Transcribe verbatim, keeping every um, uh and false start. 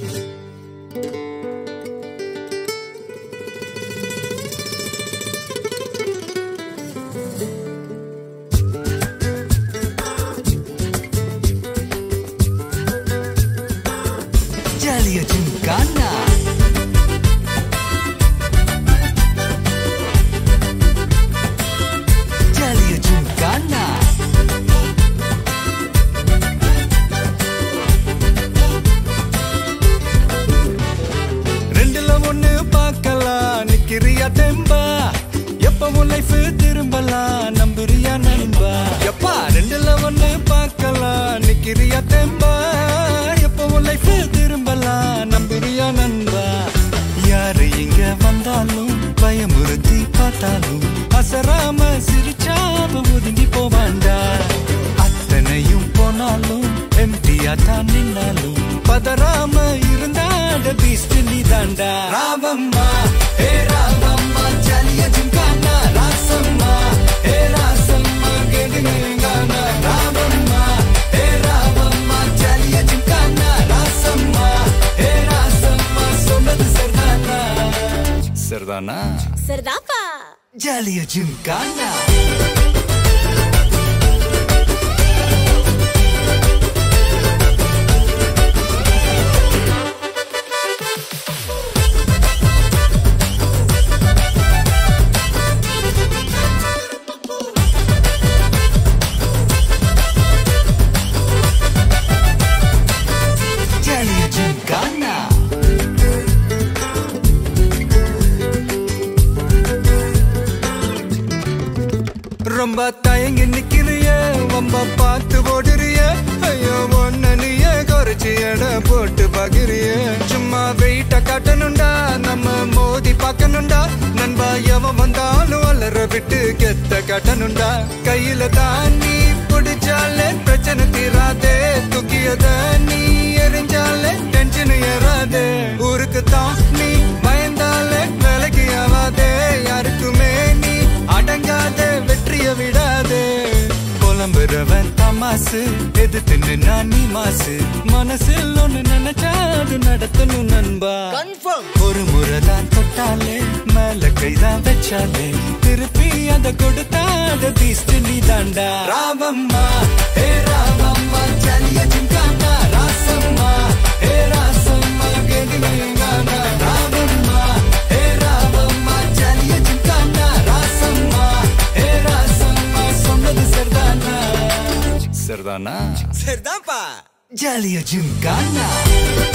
Jaliya Gymkhana. Jaliya Gymkhana. ரெண்டுல ஒண்ணு பார்க்கலாம் நிக்கிறியா தெம்பா எப்பவும் லைஃப் திரும்பலாம் நம்புறியா நண்பா எப்பா ரெண்டுல ஒண்ணு பார்க்கலாம் நிக்கிறியா தெம்பா எப்பவும் லைஃப் திரும்பலாம் நம்புறியா நண்பா யாரு இங்க வந்தாலும் பயமுறுத்தி பார்த்தாலும் அசராம சிரிச்சாம ஒதுங்கி போவாண்டா அத்தனையும் போனாலும் எம்டியா தான் நின்னாலும் பதறாம இருந்தாட பீஸ்ட் நீ தாண்டா ராவம்மா ஹே ராவம்மா ஜலிய ஜிம்கானா ராசம்மா ஹே ராசம்மா கேடுங்கானா ராவம்மா ஹே ராவம்மா ஜலிய ஜிம்கானா ராசம்மா ஹே ராசம்மா சொன்னது சரிதானா சரிதானா சரிதாப்பா ஜலிய ஜிம்கானா ரொம்ப தயங்கி நிக்கிறிய ரொம்ப பார்த்து ஓடுறிய ஐயோ ஒன்ன நீயே குறைச்சி எடை போட்டு பாக்குறிய சும்மா வெயிட்ட காட்டணும்டா நம்ம மோதி பார்க்கணும்டா நண்பா எவன் வந்தாலும் அலற விட்டு கெத்த காட்டணும்டா கையில தான் நீ பிடிச்சாலே பிரச்சனை தீராதே தூக்கியத நீ எரிஞ்சாலே டென்ஷன் ஏறாதே ஊருக்கு தான் நீ பயந்தாலே வேலைக்கு ஆவாதே யாருக்குமே நீ அடங்காத வெற்றிய விடாதே புலம்புறவன் தமாசு எதிர்த்து நின்னா நீ மாசு மனசில் ஒண்ணு நினைச்சாது நடத்தணும் நண்பா ஒரு முறைதான் தொட்டாலே மேல கைதான் வச்சாலே திருப்பி அத கொடுத்தாத பீஸ்ட் நீ தாண்டா ராவம்மா ஹே ராவம்மா ஜலிய ஜிம்கானா ராசம்மா ஹே ராசம்மா கேடுங்கானா ராவம்மா ஹே ராவம்மா ஜலிய ஜிம்கானா ராசம்மா ஹே ராசம்மா சொன்னது சரிதானா சரிதானா சரிதான்ப்பா ஜலிய ஜிம்கானா